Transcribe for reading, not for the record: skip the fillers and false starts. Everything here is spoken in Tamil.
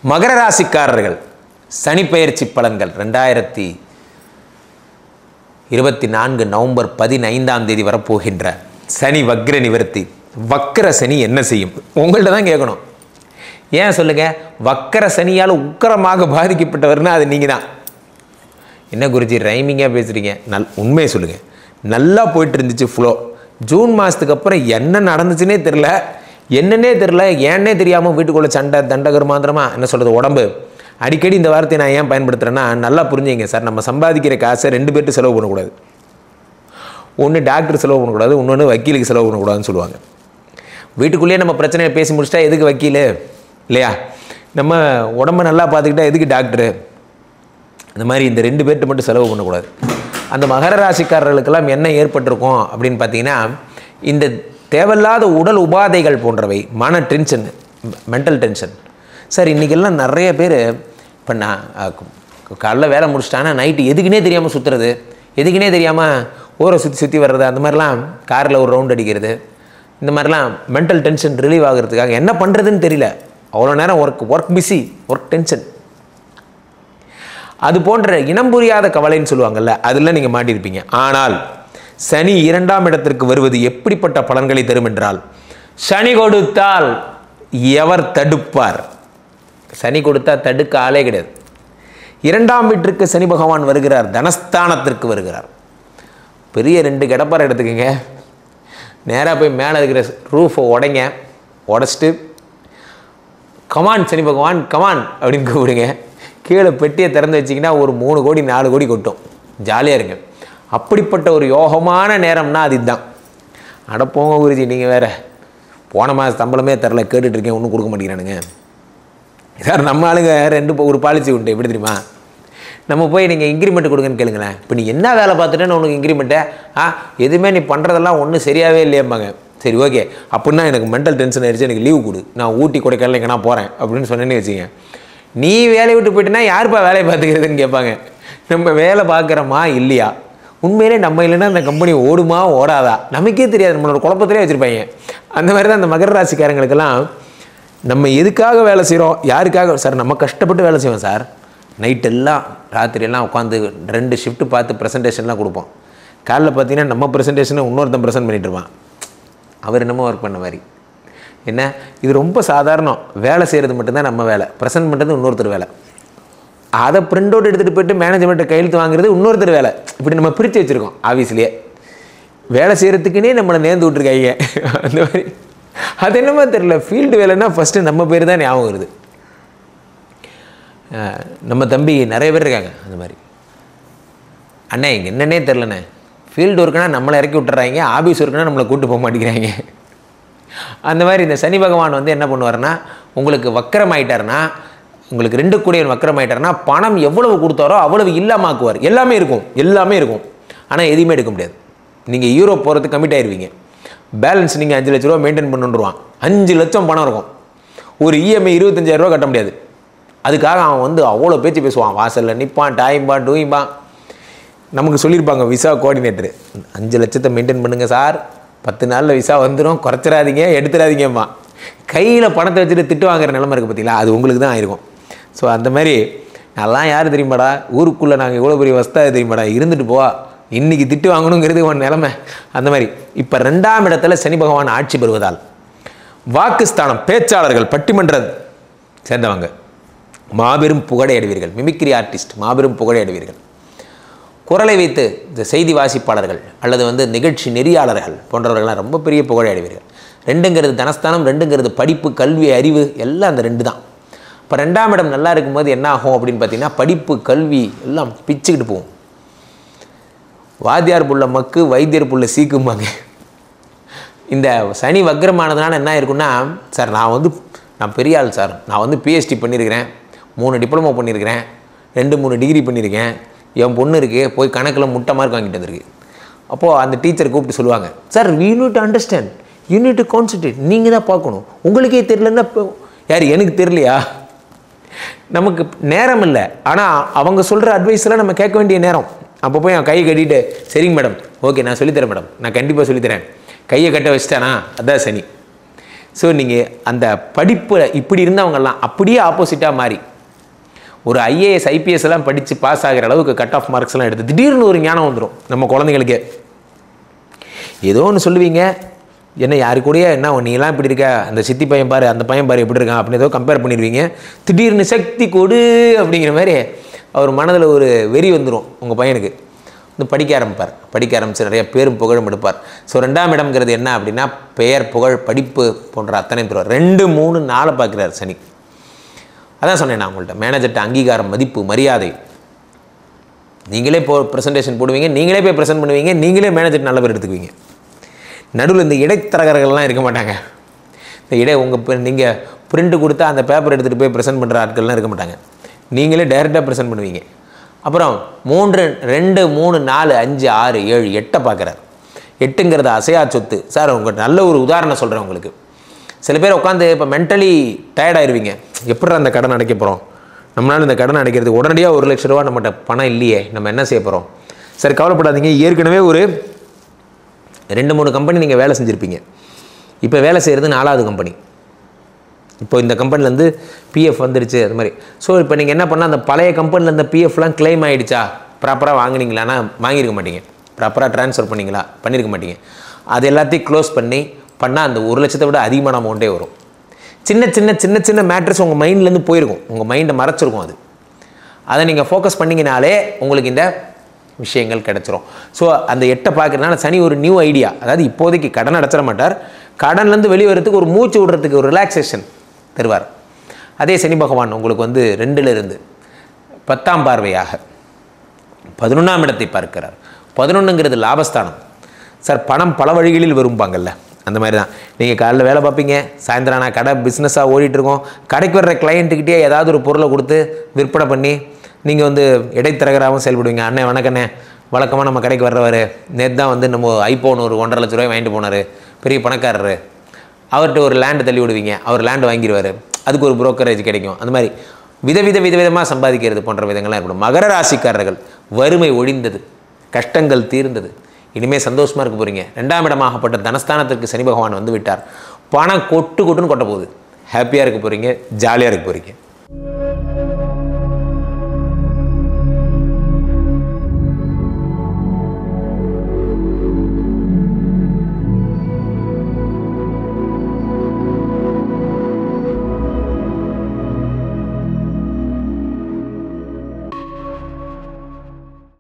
மகர ராசிக்காரர்கள் சனி பெயர்ச்சி பலன்கள் 2024 நவம்பர் 15ஆம் தேதி வரப்போகின்ற சனி வக்ர நிவர்த்தி. வக்ர சனி என்ன செய்யும்? உங்கள்ட்ட தான் கேட்கணும். ஏன் சொல்லுங்க, வக்ர சனியால் உக்கரமாக பாதிக்கப்பட்டவர்னா அது நீங்கள் தான். என்ன குருஜி ரைமிங்காக பேசுகிறீங்க? உண்மையை சொல்லுங்கள். நல்லா போயிட்டு இருந்துச்சு ஃப்ளோ. ஜூன் மாதத்துக்கு அப்புறம் என்ன நடந்துச்சுன்னே தெரில, என்னன்னே தெரில, ஏன்னே தெரியாமல் வீட்டுக்குள்ளே சண்டை தண்டகர் மாந்திரமா என்ன சொல்கிறது உடம்பு. அடிக்கடி இந்த வார்த்தையை நான் ஏன் பயன்படுத்துகிறேன்னா, நல்லா புரிஞ்சுங்க சார். நம்ம சம்பாதிக்கிற காசை 2 பேர்ட்டு செலவு பண்ணக்கூடாது. ஒன்று டாக்டர் செலவு பண்ணக்கூடாது, இன்னொன்று வக்கீலுக்கு செலவு பண்ணக்கூடாதுன்னு சொல்லுவாங்க. வீட்டுக்குள்ளேயே நம்ம பிரச்சனையை பேசி முடிச்சிட்டா எதுக்கு வக்கீல் இல்லையா? நம்ம உடம்பை நல்லா பார்த்துக்கிட்டா எதுக்கு டாக்டரு? இந்த மாதிரி இந்த 2 பேர்ட்டு மட்டும் செலவு பண்ணக்கூடாது. அந்த மகர ராசிக்காரர்களுக்கெல்லாம் என்ன ஏற்பட்டிருக்கும் அப்படின்னு பார்த்தீங்கன்னா, இந்த தேவையில்லாத உடல் உபாதைகள் போன்றவை, மன டென்ஷன், மென்டல் டென்ஷன். சார் இன்றைக்கெல்லாம் நிறைய பேர் இப்போ நான் காலைல வேலை முடிச்சிட்டாங்கன்னா நைட்டு எதுக்குன்னே தெரியாமல் சுற்றுறது, எதுக்குன்னே தெரியாமல் ஊரை சுற்றி சுற்றி வர்றது, அந்த மாதிரிலாம் காரில் ஒரு ரவுண்ட் அடிக்கிறது, இந்த மாதிரிலாம் மென்டல் டென்ஷன் ரிலீவ் ஆகிறதுக்காக என்ன பண்ணுறதுன்னு தெரியல. அவ்வளோ நேரம் ஒர்க் பிஸி, ஒர்க் டென்ஷன். அது போன்ற இனம் புரியாத கவலைன்னு சொல்லுவாங்கள்ல, அதில் நீங்கள் மாட்டியிருப்பீங்க. ஆனால் சனி 2ஆம் இடத்திற்கு வருவது எப்படிப்பட்ட பலன்களை தரும் என்றால், சனி கொடுத்தால் எவர் தடுப்பார்? சனி கொடுத்தா தடுக்க ஆளே கிடையாது. 2ஆம் வீட்டிற்கு சனி பகவான் வருகிறார், தனஸ்தானத்திற்கு வருகிறார். பெரிய 2 கடப்பாரை எடுத்துக்கங்க, நேராக போய் மேலே இருக்கிற ரூஃபை உடைச்சிட்டு கமான் சனி பகவான் கமான் அப்படின்னு கூப்பிடுங்க. கீழே பெட்டியை திறந்து வச்சிங்கன்னா ஒரு 3 கோடி 4 கோடி கொட்டும். ஜாலியாக இருங்க. அப்படிப்பட்ட ஒரு யோகமான நேரம்னா அது இதுதான். அடப்போங்க குருஜி, நீங்கள் வேறு போன மாதம் சம்பளமே தரல, கேட்டுட்ருக்கேன், ஒன்றும் கொடுக்க மாட்டேங்கிறானுங்க சார். நம்ம ஆளுங்க ஒரு பாலிசி உண்டு, எப்படி தெரியுமா? நம்ம போய் நீங்கள் இன்க்ரிமெண்ட் கொடுங்கன்னு கேளுங்களேன். இப்போ நீ என்ன வேலை பார்த்துட்டேன்னு உனக்கு இன்க்ரிமெண்ட்டை எதுவுமே நீ பண்ணுறதெல்லாம் ஒன்றும் சரியாகவே இல்லையம்பாங்க. சரி ஓகே, அப்படின்னா எனக்கு மென்டல் டென்ஷன் ஆகிடுச்சு, எனக்கு லீவு கொடு, நான் ஊட்டி கொடைக்கானல் எங்கே நான் போகிறேன் அப்படின்னு சொன்னேன்னு வச்சுங்க. நீ வேலையை விட்டு போயிட்டுனா யாருப்பா வேலையை பார்த்துக்கிறதுன்னு கேட்பாங்க. நம்ம வேலை பார்க்குறோமா இல்லையா, உண்மையிலே நம்ம இல்லைன்னா அந்த கம்பெனி ஓடுமா ஓடாதா நமக்கே தெரியாது, நம்மளோட குழப்பத்திலே வச்சுருப்பாங்க. அந்த மாதிரி தான் அந்த மகர ராசிக்காரங்களுக்கெல்லாம் நம்ம எதுக்காக வேலை செய்கிறோம், யாருக்காக சார்? நம்ம கஷ்டப்பட்டு வேலை செய்வோம் சார். நைட்டெல்லாம் ராத்திரியெல்லாம் உட்காந்து 2 ஷிஃப்ட்டு பார்த்து ப்ரெசன்டேஷன்லாம் கொடுப்போம். காலைல பார்த்தீங்கன்னா நம்ம ப்ரெசன்டேஷனை இன்னொருத்தன் ப்ரெசென்ட் பண்ணிட்டுருவான். அவர் என்னமோ ஒர்க் பண்ண மாதிரி. என்ன இது ரொம்ப சாதாரணம். வேலை செய்கிறது மட்டும்தான் நம்ம வேலை, ப்ரெசென்ட் பண்ணுறது இன்னொருத்தர் வேலை. அதை பிரிண்ட் அவுட் எடுத்துகிட்டு போய்ட்டு மேனேஜ்மெண்ட்டை கையெழுத்து வாங்குறது இன்னொருத்தர் வேலை. இப்படி நம்ம பிரித்து வச்சுருக்கோம். ஆஃபீஸ்லேயே வேலை செய்கிறதுக்குன்னே நம்மளை நேர்ந்து விட்ருக்காங்க. அந்த மாதிரி அது என்னமோ தெரியல, ஃபீல்டு வேலைன்னா ஃபஸ்ட்டு நம்ம பேர் தான் ஞாபகம் வருது. நம்ம தம்பி நிறைய பேர் இருக்காங்க அந்த மாதிரி. அண்ணே இங்கே என்னன்னே தெரிலண்ணே, ஃபீல்டு ஒர்க்குனா நம்மளை இறக்கி விட்டுறாங்க, ஆஃபீஸ் ஒர்க்குனா நம்மளை கூப்பிட்டு போக மாட்டேங்கிறாங்க. அந்த மாதிரி இந்த சனி பகவான் வந்து என்ன பண்ணுவார்னா, உங்களுக்கு வக்கரம் ஆகிட்டார்னா, உங்களுக்கு 2 கூடியவன் வக்கரம் ஆகிட்டார்னா, பணம் எவ்வளவு கொடுத்தாரோ அவ்வளவு இல்லாமாக்குவார். எல்லாமே இருக்கும், ஆனால் எதுவுமே எடுக்க முடியாது. நீங்கள் யூரோப் போகிறதுக்கு கமிட் ஆயிடுவீங்க. பேலன்ஸ் நீங்கள் 5 லட்ச ரூபா மெயின்டைன் பண்ணுருவான். 5 லட்சம் பணம் இருக்கும். ஒரு இஎம்ஐ 25,000 ரூபா கட்ட முடியாது. அதுக்காக அவன் வந்து அவ்வளோ பேச்சு பேசுவான், வாசலில் நிற்பான், டாயிம்பான் டூயிம்பான். நமக்கு சொல்லியிருப்பாங்க விசா கோஆர்டினேட்டரு, 5 லட்சத்தை மெயின்டைன் பண்ணுங்கள் சார், 10 நாளில் விசா வந்துடும், குறைச்சிடாதீங்க, எடுத்துடாதீங்கம்மா. கையில் பணத்தை வச்சுட்டு திட்டு வாங்குற நிலமை இருக்குது பார்த்தீங்களா, அது உங்களுக்கு தான் ஆயிருக்கும். ஸோ அந்த மாதிரி நான்லாம் யார் தெரியுமாடா, ஊருக்குள்ளே நாங்கள் எவ்வளோ பெரிய வஸ்தாக தெரியுமாடா, இருந்துட்டு போவா, இன்றைக்கி திட்டு வாங்கணுங்கிறது உன் நிலமை. அந்த மாதிரி இப்போ 2ஆம் இடத்துல சனி பகவான் ஆட்சி பெறுவதால் வாக்குஸ்தானம், பேச்சாளர்கள், பட்டிமன்ற சேர்ந்தவங்க மாபெரும் புகழை அடைவீர்கள். மிமிக்ரி ஆர்டிஸ்ட் மாபெரும் புகழை அடைவீர்கள். குரலை வைத்து இந்த செய்தி வாசிப்பாளர்கள் அல்லது வந்து நிகழ்ச்சி நெறியாளர்கள் போன்றவர்கள்லாம் ரொம்ப பெரிய புகழை அடைவீர்கள். 2ங்கிறது தனஸ்தானம், 2ங்கிறது படிப்பு, கல்வி, அறிவு, எல்லாம் அந்த 2 தான். இப்போ 2ஆம் இடம் நல்லா இருக்கும்போது என்ன ஆகும் அப்படின்னு பார்த்தீங்கன்னா, படிப்பு, கல்வி எல்லாம் பிச்சுக்கிட்டு போகும். வாத்தியார் புள்ள மக்கு, வைத்தியர் புள்ள சீக்கும்பாங்க. இந்த சனி வக்ரமானதுனால என்ன இருக்குன்னா, சார் நான் பெரிய ஆள் சார், நான் வந்து பிஹெச்டி பண்ணியிருக்கிறேன், 3 டிப்ளமோ பண்ணியிருக்கிறேன், 2-3 டிகிரி பண்ணியிருக்கேன், என் பொண்ணு இருக்குது, போய் கணக்கில் முட்டை மார்க் வாங்கிட்டு வந்திருக்கு. அப்போது அந்த டீச்சர் கூப்பிட்டு சொல்லுவாங்க, sir you need to understand, you need to concentrate, நீங்கள் தான் பார்க்கணும், உங்களுக்கே தெரியலன்னா யார் எனக்கு தெரியலையா? நமக்கு நேரம் இல்லை, ஆனால் அவங்க சொல்கிற அட்வைஸ்லாம் நம்ம கேட்க வேண்டிய நேரம். அப்போ போய் அவன் கையை கட்டிட்டு, சரிங்க மேடம், ஓகே நான் சொல்லித்தரேன் மேடம், நான் கண்டிப்பாக சொல்லித்தரேன், கையை கட்ட வச்சிட்டானா அதான் சனி. ஸோ நீங்கள் அந்த படிப்பு இப்படி இருந்தவங்கெல்லாம் அப்படியே ஆப்போசிட்டாக மாறி ஒரு ஐஏஎஸ் ஐபிஎஸ் எல்லாம் படித்து பாஸ் ஆகிற அளவுக்கு கட் ஆஃப் மார்க்ஸ் எல்லாம் எடுத்து திடீர்னு ஒரு ஞானம் வந்துடும் நம்ம குழந்தைங்களுக்கே. ஏதோ ஒன்று சொல்லுவீங்க, என்ன யாரு கூடயே என்ன நீலாம் இப்படி இருக்க, அந்த சித்தி பையன் பாரு அந்த பையன் பாரு எப்படி இருக்கான் அப்படின்னு ஏதோ கம்பேர் பண்ணிடுவீங்க. திடீர்னு சக்தி கொடு அப்படிங்கிற மாதிரி அவர் மனதில் ஒரு வெறி வந்துடும். உங்கள் பையனுக்கு வந்து படிக்க ஆரம்பித்து நிறைய பேரும் புகழும் எடுப்பார். ஸோ 2ஆம் இடம்ங்கிறது என்ன அப்படின்னா பெயர் புகழ் படிப்பு போன்ற அத்தனை தருவார். 2, 3, 4 பார்க்குறார் சனி. அதான் சொன்னேன் நான் உங்கள்கிட்ட, மேனேஜர்கிட்ட அங்கீகாரம் மதிப்பு மரியாதை. நீங்களே ப்ரெசன்டேஷன் போடுவீங்க, நீங்களே போய் ப்ரெசென்ட் பண்ணுவீங்க, நீங்களே மேனேஜர் நல்ல பேர் எடுத்துக்குவீங்க. நடுவில் இந்த இடைத்தரகர்கள்லாம் இருக்க மாட்டாங்க. இந்த நீங்கள் பிரிண்ட் கொடுத்தா அந்த பேப்பர் எடுத்துகிட்டு போய் ப்ரெசென்ட் பண்ணுற ஆட்கள்லாம் இருக்க மாட்டாங்க. நீங்களே டைரெக்டாக ப்ரெசென்ட் பண்ணுவீங்க. அப்புறம் 3, 2, 3, 4, 5, 6, 7, 8 பார்க்குறார். 8ங்கிறது அசையா சொத்து. சார் உங்கள் நல்ல ஒரு உதாரணம் சொல்கிறேன் உங்களுக்கு. சில பேர் உட்காந்து இப்போ மென்டலி டயர்டாயிருவீங்க. எப்படி அந்த கடன் அடைக்க போகிறோம், நம்மளால் இந்த கடன் அடைக்கிறது உடனடியாக 1 லட்ச ரூபா நம்மகிட்ட பணம் இல்லையே, நம்ம என்ன செய்ய போகிறோம். சரி கவலைப்படாதீங்க, ஏற்கனவே ஒரு 2, 3 கம்பெனி நீங்கள் வேலை செஞ்சுருப்பீங்க. இப்போ வேலை செய்கிறது 4வது கம்பெனி. இப்போ இந்த கம்பெனிலேருந்து பிஎஃப் வந்துடுச்சு அது மாதிரி. ஸோ இப்போ நீங்கள் என்ன பண்ணால் அந்த பழைய கம்பெனிலேருந்து பிஎஃப்லாம் கிளைம் ஆகிடுச்சா, ப்ராப்பராக வாங்கினீங்களான்னா வாங்கியிருக்க மாட்டீங்க. ப்ராப்பராக ட்ரான்ஸ்ஃபர் பண்ணியிருக்க மாட்டீங்க. அது எல்லாத்தையும் க்ளோஸ் பண்ணால் அந்த 1 லட்சத்தை விட அதிகமான அமௌண்ட்டே வரும். சின்ன மேட்ரஸ் உங்கள் மைண்ட்லேருந்து போயிருக்கும், உங்கள் மைண்டை மறைச்சிருக்கும். அதை நீங்கள் ஃபோக்கஸ் பண்ணிங்கனாலே உங்களுக்கு இந்த விஷயங்கள் கிடச்சிரும். ஸோ அந்த 8 பார்க்குறதுனால சனி ஒரு நியூ ஐடியா, அதாவது இப்போதைக்கு கடன் அடைச்சிட மாட்டார், கடன்லேருந்து வெளியே வரதுக்கு ஒரு மூச்சு விடுறதுக்கு ஒரு ரிலாக்ஸேஷன் தருவார். அதே சனி பகவான் உங்களுக்கு வந்து 2லிருந்து 10ஆம் பார்வையாக 11ஆம் இடத்தை பார்க்கிறார். 11ங்கிறது லாபஸ்தானம். சார் பணம் பல வழிகளில் வரும்பாங்கல்ல, அந்த மாதிரி தான். நீங்கள் காலையில் வேலை பார்ப்பீங்க, சாயந்தரம் ஆனால் கடை பிஸ்னஸாக ஓடிட்டுருக்கோம். கடைக்கு வர்ற கிளையண்ட்டுக்கிட்டே ஏதாவது ஒரு பொருளை கொடுத்து விற்பனை பண்ணி நீங்கள் வந்து இடைத்தரகராகவும் செயல்படுவீங்க. அண்ணே வணக்கண்ணே, வழக்கமாக நம்ம கடைக்கு வர்றவர் நேற்று தான் வந்து நம்ம ஐஃபோன் ஒரு 1.5 லட்ச ரூபாய் வாங்கிட்டு போனார், பெரிய பணக்காரர். அவர்கிட்ட ஒரு லேண்டு தள்ளி விடுவீங்க, அவர் லேண்டு வாங்கிடுவார், அதுக்கு ஒரு புரோக்கரேஜ் கிடைக்கும். அந்த மாதிரி விதவிதமாக சம்பாதிக்கிறது போன்ற விதங்கள்லாம் இருக்கணும். மகர ராசிக்காரர்கள் வறுமை ஒழிந்தது, கஷ்டங்கள் தீர்ந்தது, இனிமேல் சந்தோஷமாக இருக்க போகிறீங்க. 2ஆம் இடமாகப்பட்ட தனஸ்தானத்திற்கு சனி பகவான் வந்து விட்டார். பணம் கொட்டுன்னு கொட்ட போகுது. ஹாப்பியாக இருக்க போகிறீங்க, ஜாலியாக இருக்க போகிறீங்க.